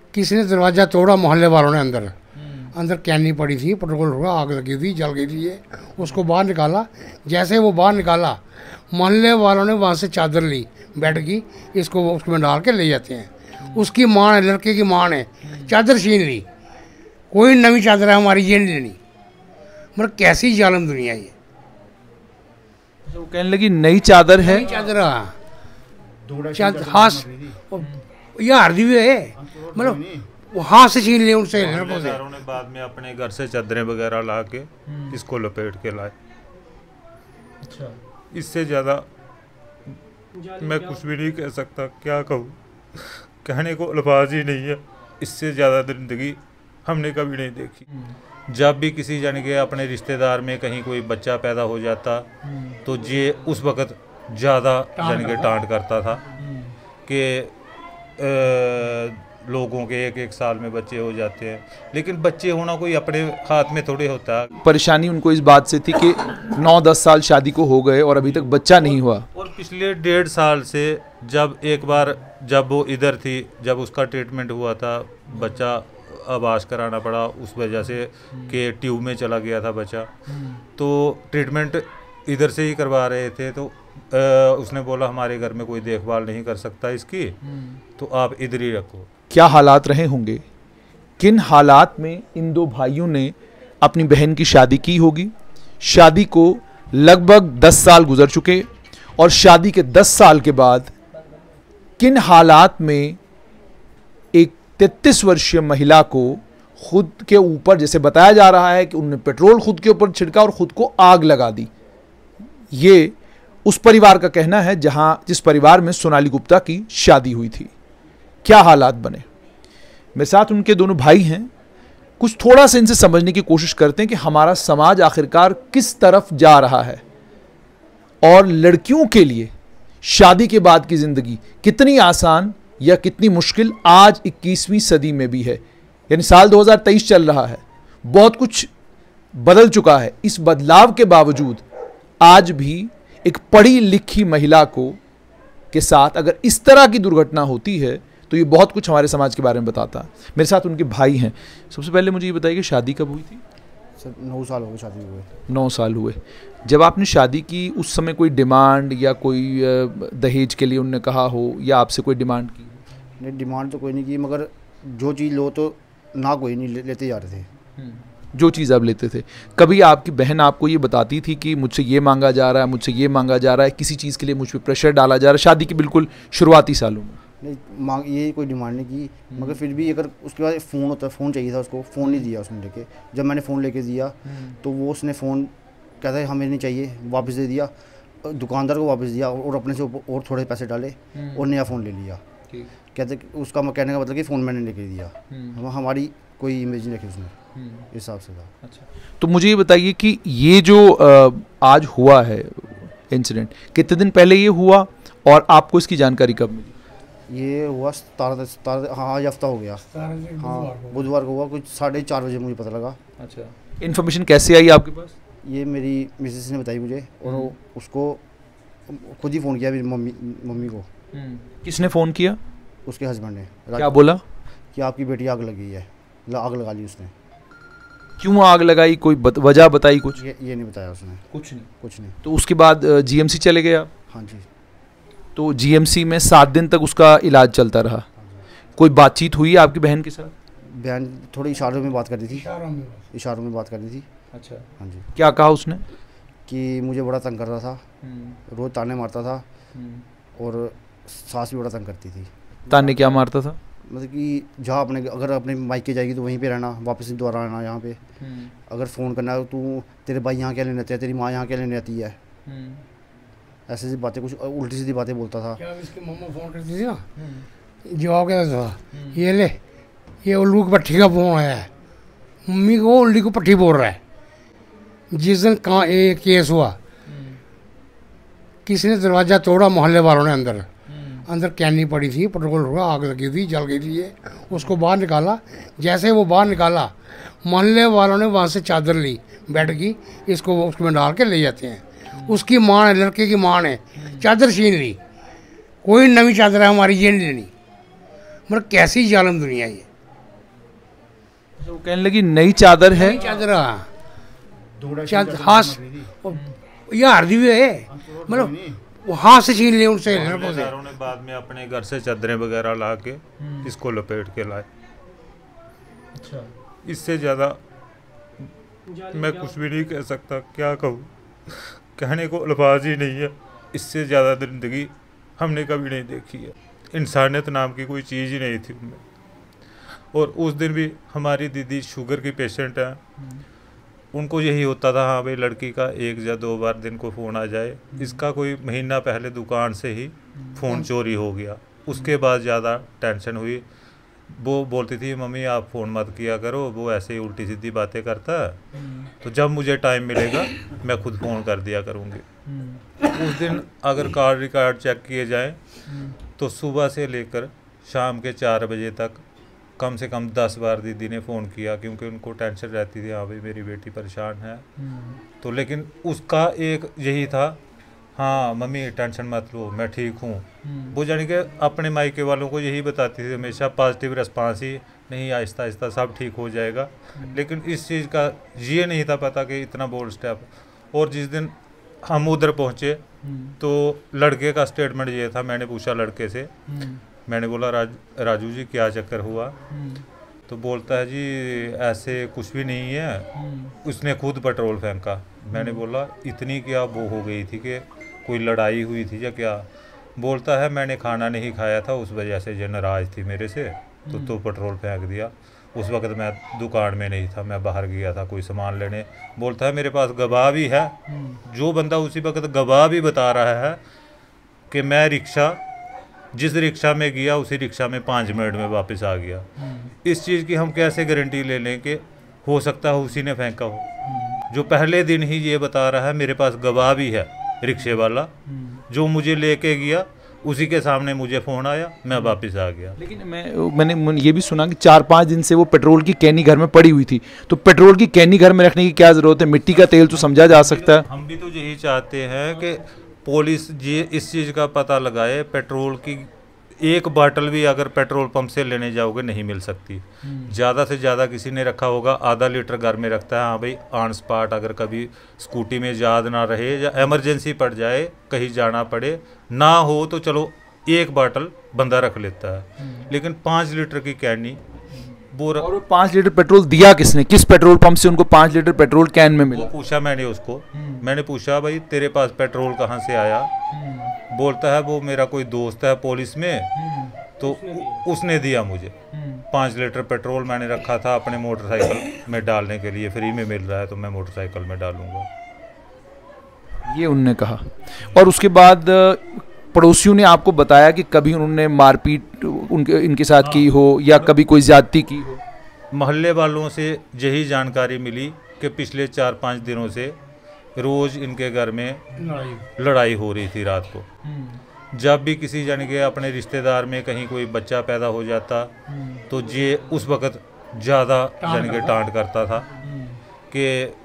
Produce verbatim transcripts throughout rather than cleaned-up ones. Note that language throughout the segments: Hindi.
किसी ने दरवाज़ा तोड़ा, मोहल्ले वालों ने अंदर अंदर कैनी पड़ी थी, पेट्रोल हुआ, आग लगी थी, जल गई थी ये, उसको बाहर निकाला। जैसे वो बाहर निकाला, मोहल्ले वालों ने वहाँ से चादर ली बेड की, इसको उसमें डाल के ले जाते हैं। उसकी माँ ने, लड़के की माँ ने चादर छीन ली, कोई नवी चादर है हमारी ये नहीं लेनी। मतलब कैसी जालिम दुनिया ये। वो कहने लगी नई चादर है, नई चादर चादर हाथ ये हार्दी हुई है, मतलब वो हाथ से छीन लिए उनसे लड़कों से। ने बाद में अपने घर से चादरें वगैरह ला के इसको लपेट के लाए। अच्छा, इससे ज़्यादा मैं कुछ भी नहीं कह सकता, क्या कहूँ, कहने को अल्फाज ही नहीं है। इससे ज़्यादा ज़िंदगी हमने कभी नहीं देखी। जब भी किसी जन के अपने रिश्तेदार में कहीं कोई बच्चा पैदा हो जाता तो ये उस वक़्त ज़्यादा जन के टांट करता था कि लोगों के एक एक साल में बच्चे हो जाते हैं, लेकिन बच्चे होना कोई अपने हाथ में थोड़े होता। परेशानी उनको इस बात से थी कि नौ दस साल शादी को हो गए और अभी तक बच्चा नहीं हुआ। और पिछले डेढ़ साल से जब एक बार जब वो इधर थी, जब उसका ट्रीटमेंट हुआ था, बच्चा आवास कराना पड़ा उस वजह से कि ट्यूब में चला गया था बच्चा, तो ट्रीटमेंट इधर से ही करवा रहे थे। तो आ, उसने बोला हमारे घर में कोई देखभाल नहीं कर सकता इसकी, तो आप इधर ही रखो। क्या हालात रहे होंगे, किन हालात में इन दो भाइयों ने अपनी बहन की शादी की होगी। शादी को लगभग दस साल गुजर चुके और शादी के दस साल के बाद किन हालात में एक तैंतीस वर्षीय महिला को खुद के ऊपर, जैसे बताया जा रहा है कि उन्होंने पेट्रोल खुद के ऊपर छिड़का और खुद को आग लगा दी। ये उस परिवार का कहना है जहां जिस परिवार में सोनाली गुप्ता की शादी हुई थी। क्या हालात बने, मेरे साथ उनके दोनों भाई हैं। कुछ थोड़ा सा इनसे समझने की कोशिश करते हैं कि हमारा समाज आखिरकार किस तरफ जा रहा है और लड़कियों के लिए शादी के बाद की जिंदगी कितनी आसान या कितनी मुश्किल आज इक्कीसवीं सदी में भी है। यानी साल दो हज़ार तेईस चल रहा है, बहुत कुछ बदल चुका है। इस बदलाव के बावजूद आज भी एक पढ़ी लिखी महिला को के साथ अगर इस तरह की दुर्घटना होती है तो ये बहुत कुछ हमारे समाज के बारे में बताता है। मेरे साथ उनके भाई हैं। सबसे पहले मुझे ये बताइए कि शादी कब हुई थी? सर नौ साल हो गए शादी हुए। नौ साल हुए। जब आपने शादी की उस समय कोई डिमांड या कोई दहेज के लिए उन्होंने कहा हो या आपसे कोई डिमांड की? नहीं, डिमांड तो कोई नहीं की, मगर जो चीज़ लो तो ना कोई नहीं ले, लेते जा रहे थे। जो चीज़ आप लेते थे। कभी आपकी बहन आपको ये बताती थी कि मुझसे ये मांगा जा रहा है, मुझसे ये मांगा जा रहा है, किसी चीज़ के लिए मुझ पर प्रेशर डाला जा रहा है शादी के बिल्कुल शुरुआती सालों में? नहीं, मांग ये कोई डिमांड नहीं की, मगर फिर भी अगर उसके बाद फ़ोन होता है, फ़ोन चाहिए था उसको, फ़ोन नहीं दिया उसने लेके। जब मैंने फ़ोन लेके दिया तो वो उसने फ़ोन कहता है हमें नहीं चाहिए, वापस दे दिया, दुकानदार को वापस दिया और अपने से और थोड़े पैसे डाले और नया फ़ोन ले लिया। कहते उसका कहने का मतलब कि फ़ोन मैंने लेके दिया, हम हमारी कोई इमेज नहीं रखी उसने, इस हिसाब से था। अच्छा, तो मुझे ये बताइए कि ये जो आज हुआ है इंसिडेंट, कितने दिन पहले ये हुआ और आपको इसकी जानकारी कब मिली? ये हुआ सतारह सतारह हाँ आज हफ्ता हो गया। हाँ बुधवार को हुआ, कुछ साढ़े चार बजे मुझे पता लगा। अच्छा, इन्फॉर्मेशन कैसे आई आपके पास? ये मेरी मिसेस ने बताई मुझे और उसको खुद ही फ़ोन किया मेरी मम्मी मम्मी को। किसने फ़ोन किया? उसके हस्बैंड ने। क्या बोला? कि आपकी बेटी आग लगी है, आग लगा ली उसने। क्यों आग लगाई, कोई बत, वजह बताई कुछ? ये ये नहीं बताया उसने। कुछ नहीं कुछ नहीं। तो उसके बाद जीएमसी चले गए आप? हाँ जी। तो जीएमसी में सात दिन तक उसका इलाज चलता रहा। कोई बातचीत हुई आपकी बहन के साथ? बहन थोड़ी इशारों में बात कर रही थी। इशारों में बात कर रही थी। अच्छा, हाँ जी। क्या कहा उसने? कि मुझे बड़ा तंग कर रहा था, रोज़ ताने मारता था और सास भी बड़ा तंग करती थी। ताने क्या मारता था? मतलब कि जहाँ अपने अगर अपने मायके जाएगी तो वहीं पे रहना, वापस दोबारा आना यहाँ पे। अगर फ़ोन करना है तो तेरे भाई यहाँ क्या लेने आते हैं, तेरी माँ यहाँ क्या लेने आती है, ऐसी ऐसी बातें, कुछ उल्टी सीधी बातें बोलता था। क्या इसकी मम्मा फ़ोन करती थी ना, जवाब क्या था, ये ले ये उल्लू की पट्टी का फ़ोन आया है, मम्मी को उल्लू की पट्टी बोल रहा है। जिस दिन कहाँ एक केस हुआ, किसी ने दरवाज़ा तोड़ा, मोहल्ले वालों ने अंदर अंदर कैनी पड़ी थी, पेट्रोल हुआ, आग लगी थी, जल गई थी ये, उसको बाहर निकाला। जैसे वो बाहर निकाला, मोहल्ले वालों ने वहाँ से चादर ली बेड की, इसको उसमें डाल के ले जाते हैं। उसकी माँ ने, लड़के की माँ ने चादर छीन ली, कोई नवी चादर है हमारी ये नहीं लेनी। मतलब कैसी जालिम दुनिया ये। वो कहने लगी नई चादर है, चादर चादर हाथ ये हार्दी हुई है, मतलब वो हाथ से छीन लिए उनसे। रिश्तेदारों ने बाद में अपने घर से चादरें वगैरह ला के इसको लपेट के लाए। अच्छा, इससे ज़्यादा मैं कुछ भी नहीं कह सकता, क्या कहूँ, कहने को अल्फाज ही नहीं है। इससे ज़्यादा ज़िंदगी हमने कभी नहीं देखी है। इंसानियत नाम की कोई चीज़ ही नहीं थी उनमें। और उस दिन भी हमारी दीदी शुगर की पेशेंट है, उनको यही होता था हाँ भाई लड़की का एक या दो बार दिन को फ़ोन आ जाए। इसका कोई महीना पहले दुकान से ही फ़ोन चोरी हो गया। उसके बाद ज़्यादा टेंशन हुई। वो बोलती थी मम्मी आप फ़ोन मत किया करो, वो ऐसे ही उल्टी सीधी बातें करता है, तो जब मुझे टाइम मिलेगा मैं खुद फ़ोन कर दिया करूँगी। उस दिन अगर कार्ड रिकॉर्ड चेक किए जाएँ तो सुबह से लेकर शाम के चार बजे तक कम से कम दस बार दीदी ने फ़ोन किया, क्योंकि उनको टेंशन रहती थी हाँ भाई मेरी बेटी परेशान है। तो लेकिन उसका एक यही था हाँ मम्मी टेंशन मत लो मैं ठीक हूँ। वो जानी कि अपने मायके वालों को यही बताती थी हमेशा, पॉजिटिव रिस्पांस ही, नहीं आहिस्ता आहिस्ता सब ठीक हो जाएगा। लेकिन इस चीज़ का ये नहीं था पता कि इतना बोल्ड स्टेप। और जिस दिन हम उधर पहुँचे तो लड़के का स्टेटमेंट ये था, मैंने पूछा लड़के से, मैंने बोला राज राजू जी क्या चक्कर हुआ? तो बोलता है जी ऐसे कुछ भी नहीं है, उसने खुद पेट्रोल फेंका। मैंने बोला इतनी क्या वो हो गई थी कि कोई लड़ाई हुई थी या क्या? बोलता है मैंने खाना नहीं खाया था उस वजह से जो नाराज़ थी मेरे से, तो तो पेट्रोल फेंक दिया। उस वक्त मैं दुकान में नहीं था, मैं बाहर गया था कोई सामान लेने। बोलता है मेरे पास गवाह भी है, जो बंदा उसी वक्त गवाह भी बता रहा है कि मैं रिक्शा जिस रिक्शा में गया उसी रिक्शा में पाँच मिनट में वापस आ गया। इस चीज़ की हम कैसे गारंटी ले लें कि हो सकता है उसी ने फेंका हो, जो पहले दिन ही ये बता रहा है। मेरे पास गवाह भी है रिक्शे वाला, जो मुझे लेके गया उसी के सामने मुझे फ़ोन आया, मैं वापस आ गया। लेकिन मैं मैंने ये भी सुना कि चार पाँच दिन से वो पेट्रोल की कैनी घर में पड़ी हुई थी, तो पेट्रोल की कैनी घर में रखने की क्या ज़रूरत है? मिट्टी का तेल तो समझा जा सकता है। हम भी तो यही चाहते हैं कि पुलिस ये इस चीज़ का पता लगाए। पेट्रोल की एक बाटल भी अगर पेट्रोल पंप से लेने जाओगे नहीं मिल सकती। ज़्यादा से ज़्यादा किसी ने रखा होगा आधा लीटर घर में रखता है, हाँ भाई ऑन स्पॉट अगर कभी स्कूटी में याद ना रहे या इमरजेंसी पड़ जाए कहीं जाना पड़े ना हो तो चलो एक बाटल बंदा रख लेता है। लेकिन पाँच लीटर की कैनी वो और वो पाँच लीटर पेट्रोल दिया किसने? किस पेट्रोल पंप से उनको पाँच लीटर पेट्रोल कैन में मिला? वो पूछा मैंने उसको, मैंने पूछा भाई तेरे पास पेट्रोल कहाँ से आया? बोलता है वो मेरा कोई दोस्त है पुलिस में, तो उसने दिया मुझे। पाँच लीटर पेट्रोल मैंने रखा था अपने मोटरसाइकिल में डालने के लिए, फ्री में मिल रहा है तो मैं मोटरसाइकिल में डालूंगा, ये उनने कहा। और उसके बाद पड़ोसियों ने आपको बताया कि कभी उन्होंने मारपीट उनके इनके साथ की हो या कभी कोई ज्यादती की हो? मोहल्ले वालों से यही जानकारी मिली कि पिछले चार पाँच दिनों से रोज़ इनके घर में लड़ाई लड़ाई हो रही थी रात को। जब भी किसी जान के अपने रिश्तेदार में कहीं कोई बच्चा पैदा हो जाता तो ये उस वक़्त ज़्यादा जान के टांट करता था कि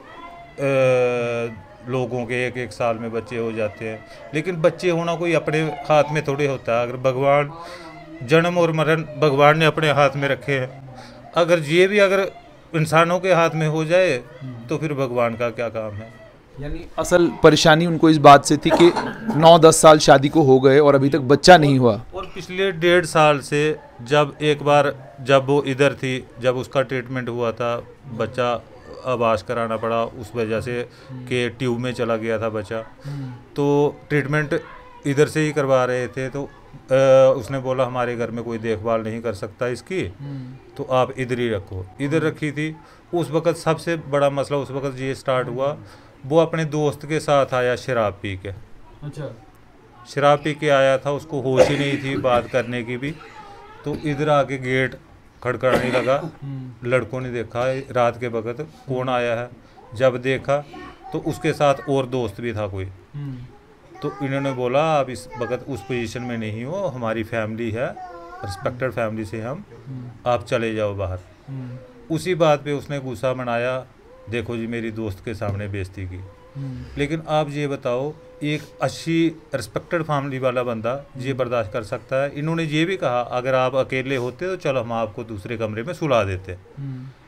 लोगों के एक एक साल में बच्चे हो जाते हैं। लेकिन बच्चे होना कोई अपने हाथ में थोड़े होता है। अगर भगवान जन्म और मरण भगवान ने अपने हाथ में रखे हैं, अगर ये भी अगर इंसानों के हाथ में हो जाए तो फिर भगवान का क्या काम है। यानी असल परेशानी उनको इस बात से थी कि नौ दस साल शादी को हो गए और अभी तक बच्चा नहीं हुआ। और पिछले डेढ़ साल से जब एक बार जब वो इधर थी, जब उसका ट्रीटमेंट हुआ था, बच्चा आवास कराना पड़ा उस वजह से कि ट्यूब में चला गया था बच्चा, तो ट्रीटमेंट इधर से ही करवा रहे थे। तो आ, उसने बोला हमारे घर में कोई देखभाल नहीं कर सकता इसकी, तो आप इधर ही रखो। इधर रखी थी। उस वक़्त सबसे बड़ा मसला उस वक़्त ये स्टार्ट हुआ, वो अपने दोस्त के साथ आया शराब पी के। अच्छा। शराब पी के आया था, उसको होश ही नहीं थी बात करने की भी। तो इधर आके गेट खड़खड़ाने लगा। लड़कों ने देखा रात के वक़्त कौन आया है। जब देखा तो उसके साथ और दोस्त भी था कोई। तो इन्होंने बोला आप इस वक्त उस पोजीशन में नहीं हो, हमारी फैमिली है, रिस्पेक्टेड फैमिली से हम, आप चले जाओ बाहर। उसी बात पे उसने गुस्सा मनाया, देखो जी मेरी दोस्त के सामने बेइज्जती की। लेकिन आप ये बताओ एक अच्छी रिस्पेक्टेड फैमिली वाला बंदा ये बर्दाश्त कर सकता है? इन्होंने ये भी कहा अगर आप अकेले होते तो चलो हम आपको दूसरे कमरे में सुला देते,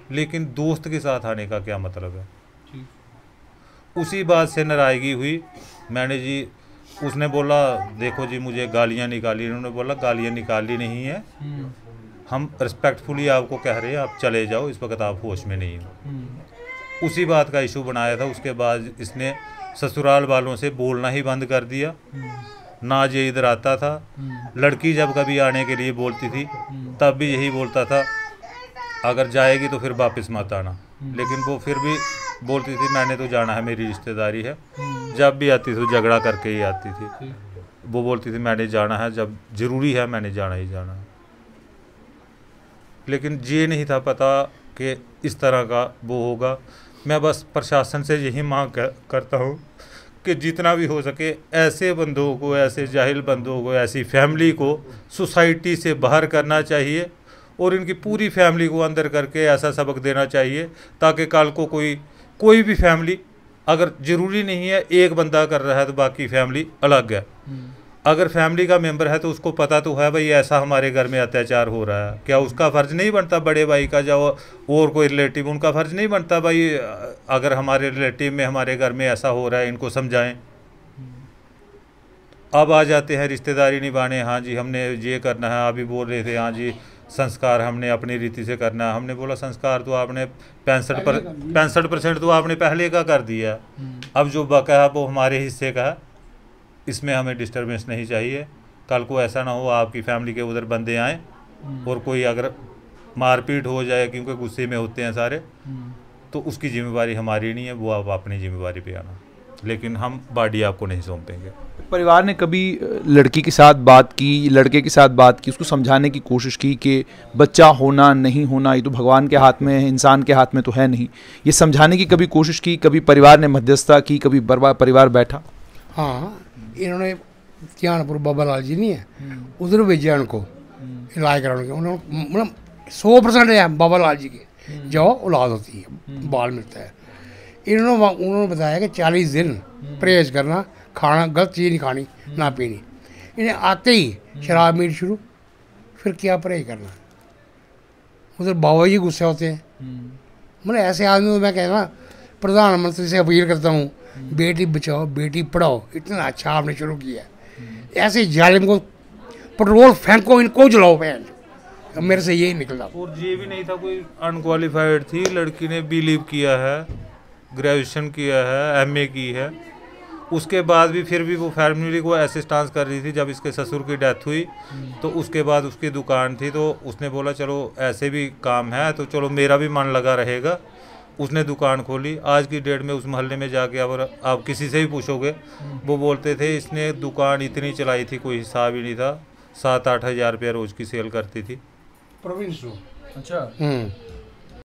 लेकिन दोस्त के साथ आने का क्या मतलब है। उसी बात से नाराज़गी हुई। मैंने जी उसने बोला देखो जी मुझे गालियाँ निकाली, इन्होंने बोला गालियाँ निकाली नहीं है, हम रिस्पेक्टफुली आपको कह रहे हैं आप चले जाओ, इस वक्त आप होश में नहीं हो। उसी बात का इशू बनाया था। उसके बाद इसने ससुराल वालों से बोलना ही बंद कर दिया, ना ये इधर आता था। लड़की जब कभी आने के लिए बोलती थी तब भी यही बोलता था अगर जाएगी तो फिर वापस मत आना, लेकिन वो फिर भी बोलती थी मैंने तो जाना है, मेरी रिश्तेदारी है। जब भी आती थी झगड़ा करके ही आती थी। वो बोलती थी मैंने जाना है, जब ज़रूरी है मैंने जाना ही जाना है। लेकिन ये नहीं था पता कि इस तरह का वो होगा। मैं बस प्रशासन से यही मांग करता हूँ कि जितना भी हो सके ऐसे बंदों को, ऐसे जाहिल बंदों को, ऐसी फैमिली को सोसाइटी से बाहर करना चाहिए और इनकी पूरी फैमिली को अंदर करके ऐसा सबक देना चाहिए ताकि कल को कोई कोई भी फैमिली, अगर ज़रूरी नहीं है एक बंदा कर रहा है तो बाकी फैमिली अलग है, अगर फैमिली का मेंबर है तो उसको पता तो है भाई ऐसा हमारे घर में अत्याचार हो रहा है, क्या उसका फ़र्ज़ नहीं बनता बड़े भाई का जो और कोई रिलेटिव, उनका फ़र्ज़ नहीं बनता भाई अगर हमारे रिलेटिव में हमारे घर में ऐसा हो रहा है इनको समझाएं। अब आ जाते हैं रिश्तेदारी निभाने, हाँ जी हमने ये करना है। अभी बोल रहे थे हाँ जी संस्कार हमने अपनी रीति से करना है। हमने बोला संस्कार तो आपने पैंसठ पर पैंसठ परसेंट तो आपने पहले का कर दिया, अब जो बका है वो हमारे हिस्से का है, इसमें हमें डिस्टर्बेंस नहीं चाहिए। कल को ऐसा ना हो आपकी फैमिली के उधर बंदे आएँ और कोई अगर मारपीट हो जाए, क्योंकि गुस्से में होते हैं सारे, तो उसकी जिम्मेवारी हमारी नहीं है, वो आप अपनी जिम्मेवारी पे आना, लेकिन हम बॉडी आपको नहीं सौंपेंगे। परिवार ने कभी लड़की के साथ बात की, लड़के के साथ बात की, उसको समझाने की कोशिश की कि बच्चा होना नहीं होना ये तो भगवान के हाथ में है, इंसान के हाथ में तो है नहीं, ये समझाने की कभी कोशिश की? कभी परिवार ने मध्यस्थता की, कभी परिवार बैठा? हाँ, इन्होंने ध्यानपुर बाबा लाल जी नहीं है उधर भेजा उनको इलाज कराने के। उन्होंने मतलब सौ परसेंट है बाबा लाल जी के जो औलाद होती है, बाल मिलता है। इन्होंने उन्होंने बताया कि चालीस दिन परहेज करना, खाना गलत चीज़ नहीं खानी, ना पीनी। इन्हें आते ही शराब मीट शुरू, फिर क्या परहेज करना। उधर बाबा जी गुस्से होते हैं। मतलब ऐसे आदमी को मैं कहना प्रधानमंत्री से अपील करता हूँ बेटी बचाओ बेटी पढ़ाओ, इतना अच्छा आपने शुरू किया है। ऐसे जालिम को पेट्रोल फेंको, इनको जलाओ पैन, मेरे से यही निकला। और ये भी नहीं था कोई अनक्वालिफाइड थी लड़की ने, बिलीव किया है, ग्रेजुएशन किया है, एमए की है, उसके बाद भी फिर भी वो फैमिली को असिस्टेंस कर रही थी। जब इसके ससुर की डेथ हुई तो उसके बाद उसकी दुकान थी, तो उसने बोला चलो ऐसे भी काम है तो चलो मेरा भी मन लगा रहेगा। उसने दुकान खोली। आज की डेट में उस मोहल्ले में जाके अगर आप किसी से भी पूछोगे वो बोलते थे इसने दुकान इतनी चलाई थी कोई हिसाब ही नहीं था, सात आठ हज़ार रुपया रोज़ की सेल करती थी। प्रोविंस अच्छा। हम्म